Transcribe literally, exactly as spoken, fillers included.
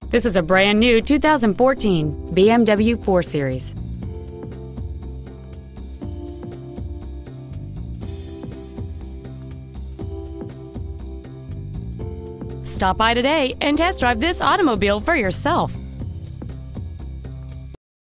This is a brand new two thousand fourteen B M W four series. Stop by today and test drive this automobile for yourself.